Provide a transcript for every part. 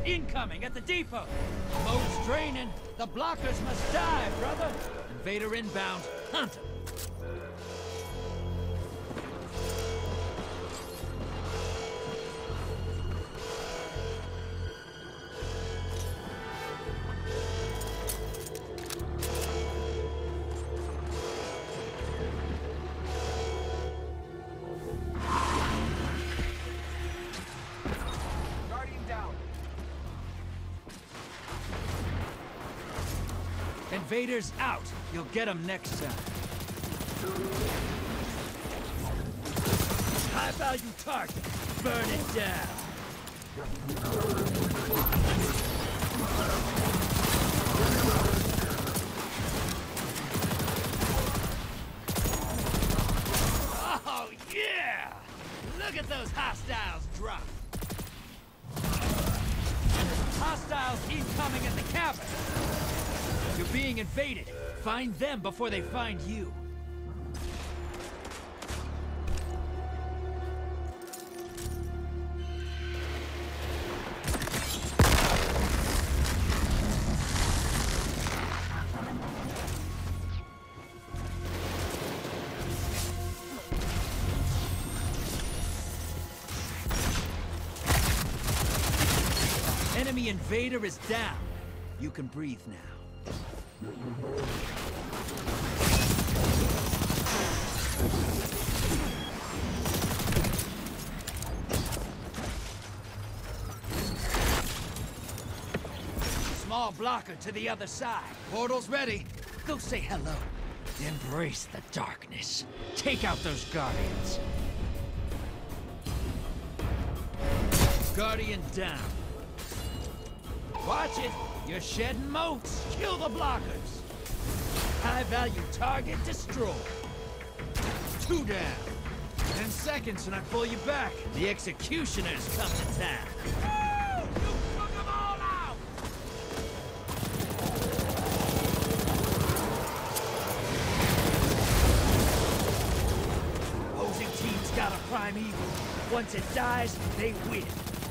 incoming at the depot! Mode's draining. The blockers must die, brother! Invader inbound. Hunt 'em. Invaders out. You'll get them next time. High-value target. Burn it down. Oh, yeah! Look at those hostiles drop. Hostiles incoming at the cabin. You're being invaded. Find them before they find you. Enemy invader is down. You can breathe now. Small blocker to the other side. Portal's ready. Go say hello. Embrace the darkness. Take out those guardians. Guardian down. Watch it. You're shedding motes. Kill the blockers. High-value target destroyed. 2 down. 10 seconds and I pull you back. The executioners come to town. Woo! You took them all out! Opposing team's got a primeval. Once it dies, they win.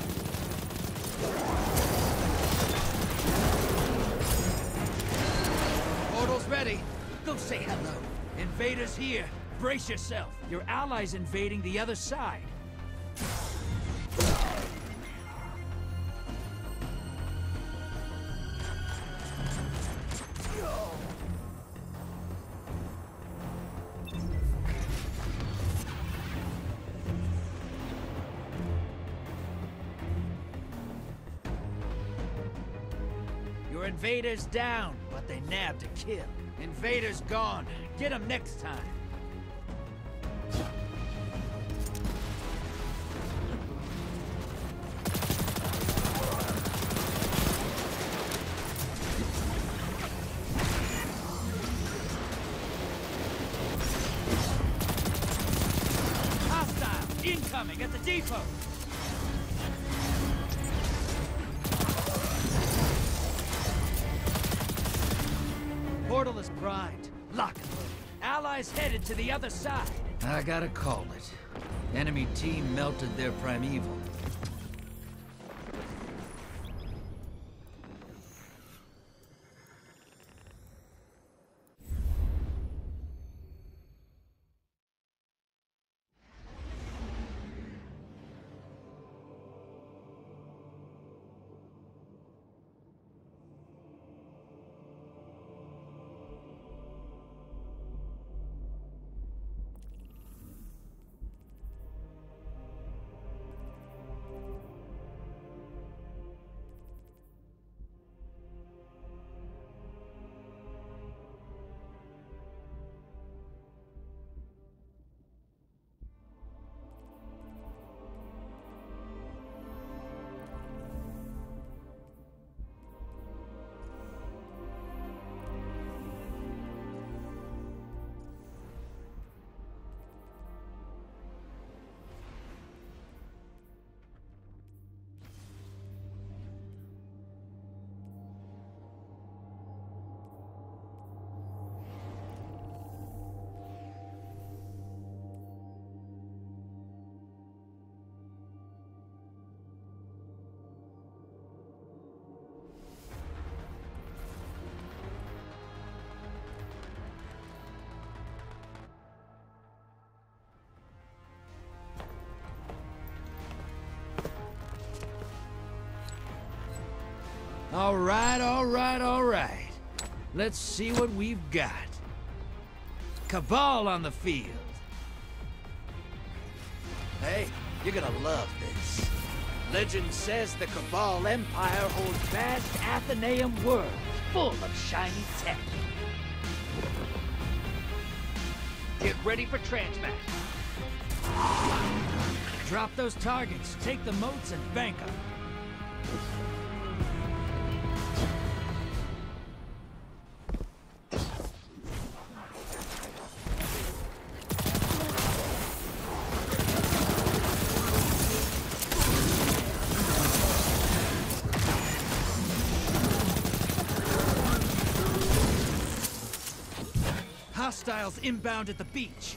Portal's ready. Go say hello. Invaders here. Brace yourself. Your allies invading the other side. Your invaders down, but they nabbed a kill. Invaders gone. Get them next time. Hostile incoming at the depot. Portal is primed. Lock and load. Allies headed to the other side. I gotta call it. Enemy team melted their primeval. All right, all right, all right. Let's see what we've got. Cabal on the field. Hey, you're gonna love this. Legend says the Cabal Empire holds vast Athenaeum worlds full of shiny tech. Get ready for transmat. Drop those targets, take the moats, and bank them. Hostiles inbound at the beach.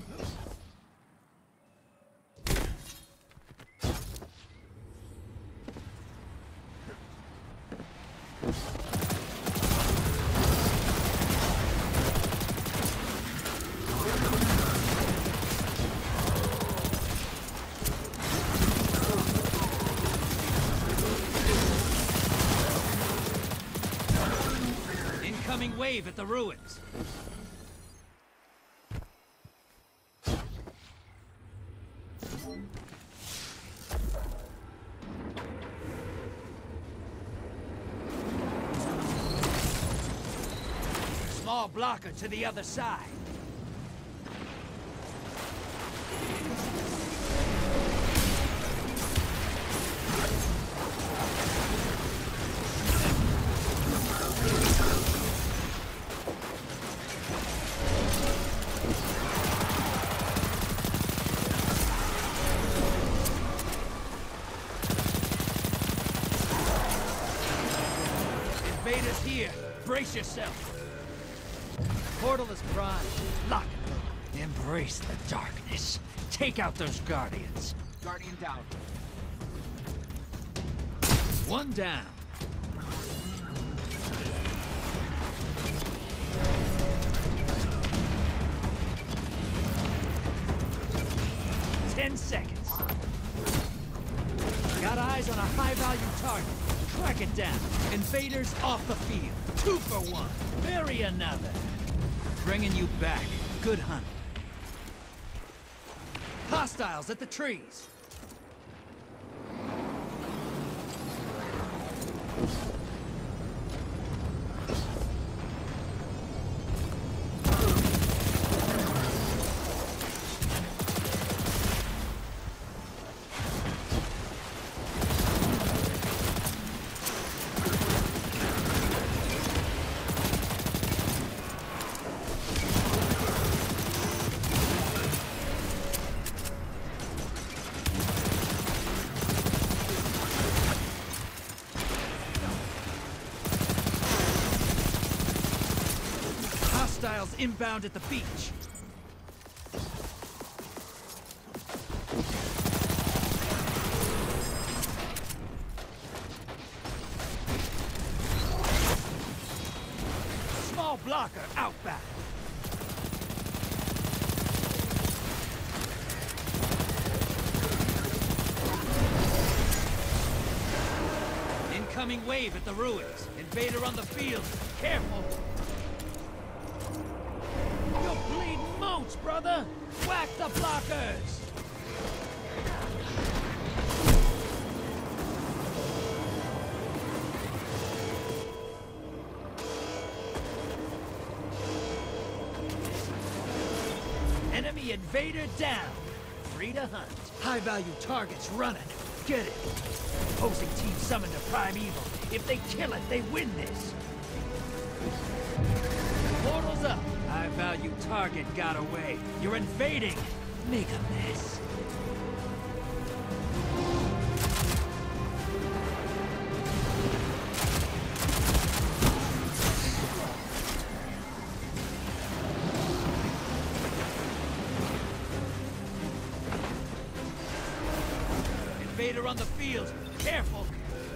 Incoming wave at the ruins. Small blocker to the other side. Invaders here. Brace yourself. Portal is primed. Lock it. Embrace the darkness. Take out those guardians. Guardian down. One down. Ten seconds. Got eyes on a high-value target. Track it down. Invaders off the field. 2 for 1. Bury another. Bringing you back. Good hunt. Hostiles at the trees. Hostiles inbound at the beach. Small blocker outback. Incoming wave at the ruins. Invader on the field. Careful. You're bleeding moats, brother! Whack the blockers! Enemy invader down. Free to hunt. High-value targets running. Get it. Opposing team summoned a primeval. If they kill it, they win this. Portal's up. High-value target got away. You're invading. Make a mess. Invader on the field. Careful.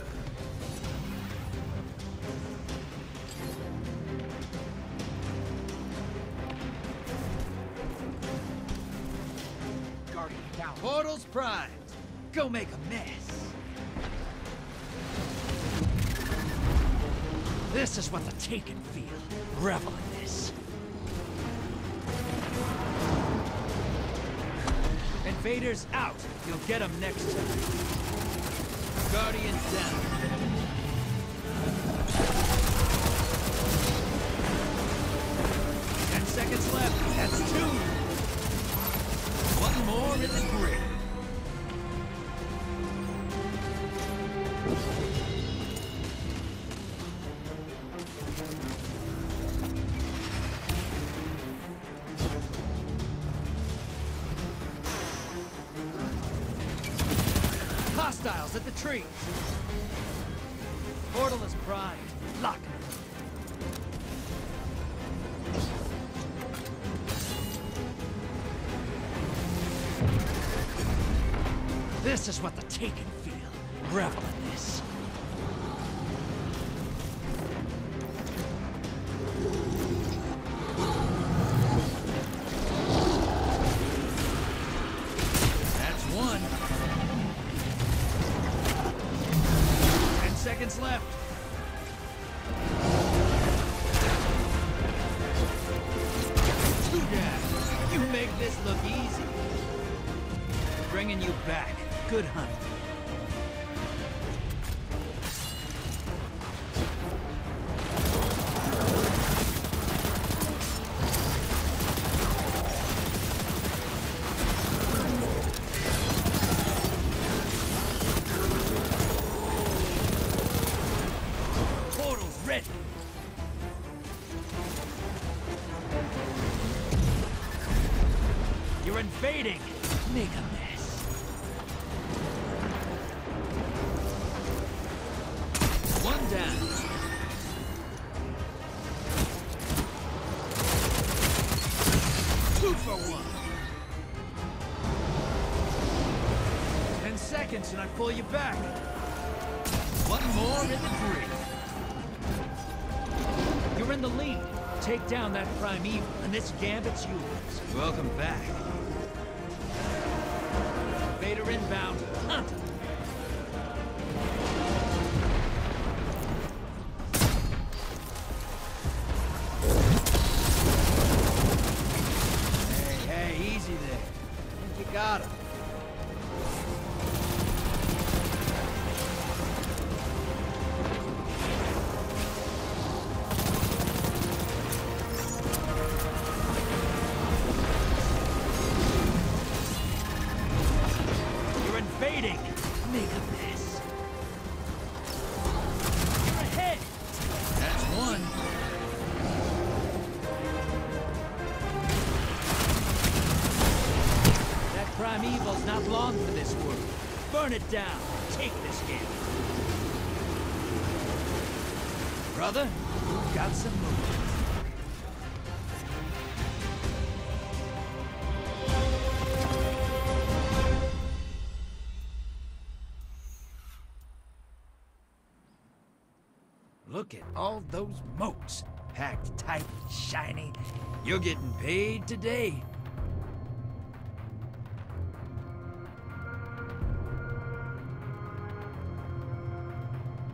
Portal's primed. Go make a mess. This is what the Taken feel. Revel in this. Invaders out. You'll get them next time. Guardians down. Seconds left. That's 2. One more in the grave. Hostiles at the trees. Portal is primed. Lock it. This is what the Taken feel. Revel in this. That's 1. 10 seconds left. Two down. You make this look easy. Bringing you back. Good hunt. Portal's ready. You're invading. Make a mess. One down. Two for 1. 10 seconds and I pull you back. One more in the green. You're in the lead. Take down that primeval, and this Gambit's yours. Welcome back. Vader inbound. Hunt! Hey, easy there. I think you got him. Invading! Make a mess. You're ahead! That's 1. That primeval's not long for this world. Burn it down. Take this game. Brother, you've got some moves. Look at all those moats, packed tight and shiny. You're getting paid today.